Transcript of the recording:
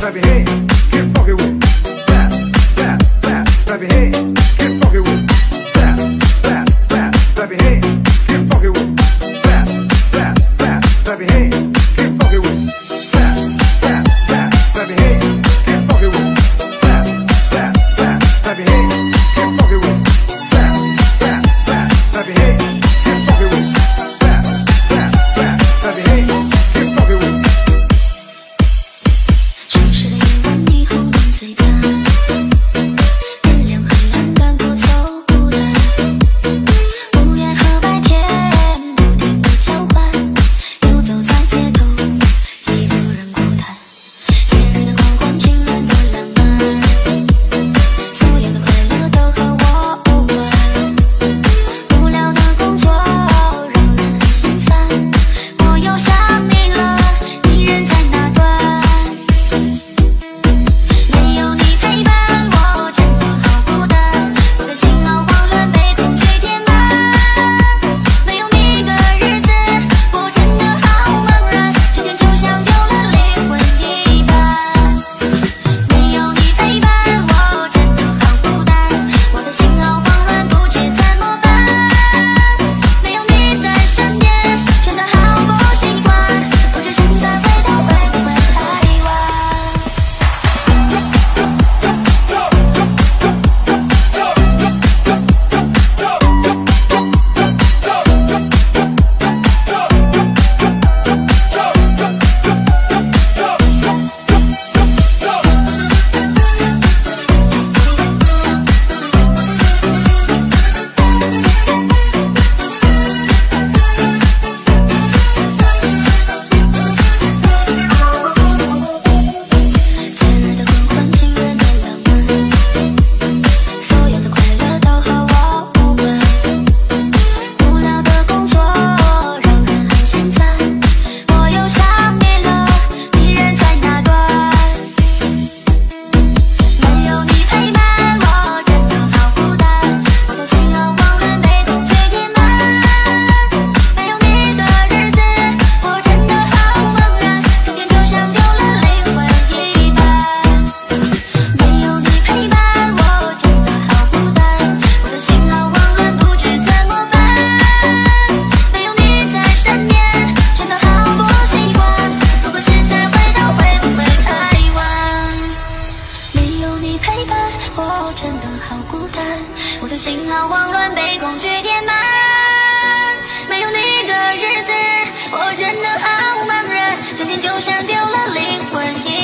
clap your hands, get funky with it. Clap, clap, clap, clap your hands, get funky with it. Clap, clap, clap, clap your hands, get funky with it. Clap, clap, clap, clap your hands, get funky with it. Clap, clap, clap, clap your hands, get funky with it. Clap, clap, clap, clap your hands, get funky with it. Clap, clap, clap, clap your hands, get funky with it. Clap, clap, clap, clap your hands, get funky with it. 城市的夜晚，霓虹灯璀璨，月亮很亮，赶不走孤单。午夜和白天不停地交换，游走在街头，一个人孤单。节日的狂欢，情人的浪漫，所有的快乐都和我无关。无聊的工作让人很心烦，我又想你了，你人在哪端？没有你陪伴，我真的好孤单。我的心好慌乱，被恐惧填满。没有你的日子，我真的好茫然。这天就像丢了灵魂一般。没有你陪伴，我真的好孤单。我的心好慌乱，不知怎么办。没有你在身边，真的好不习惯。不知现在回头会不会太晚？节日的狂欢，情人的浪漫，所有的快乐都和我无关。无聊的工作让人很心烦，我又想你了，你人在哪端？没有你陪伴，我真的好孤单。我的心好慌乱，被恐惧填满。没有你的日子，我真的好茫然。这天就像丢了灵魂一般。没有你陪伴，我真的好孤单。我的心好慌乱，不知怎么办。没有你在身边，真的好不习惯。如果现在回头会不会太晚？没有你陪伴，我真的好孤单。我的心好慌乱，被恐惧填满。没有你的日子，我真的好茫然。这天就像丢了灵魂一